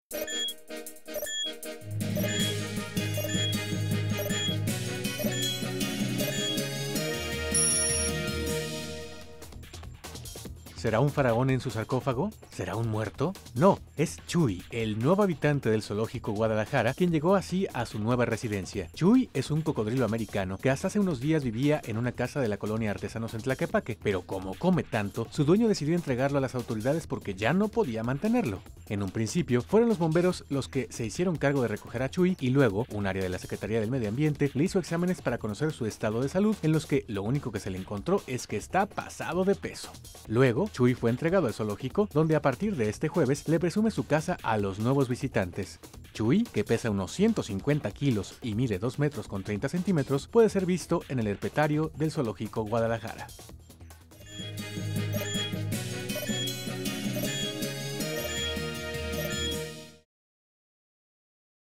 ¿Será un faraón en su sarcófago? ¿Será un muerto? No, es Chuy, el nuevo habitante del zoológico Guadalajara, quien llegó así a su nueva residencia. Chuy es un cocodrilo americano que hasta hace unos días vivía en una casa de la colonia Artesanos en Tlaquepaque, pero como come tanto, su dueño decidió entregarlo a las autoridades porque ya no podía mantenerlo. En un principio, fueron los bomberos los que se hicieron cargo de recoger a Chuy y luego, un área de la Secretaría del Medio Ambiente le hizo exámenes para conocer su estado de salud, en los que lo único que se le encontró es que está pasado de peso. Luego, Chuy fue entregado al zoológico, donde a partir de este jueves le presume su casa a los nuevos visitantes. Chuy, que pesa unos 150 kilos y mide 2 metros con 30 centímetros, puede ser visto en el herpetario del zoológico Guadalajara.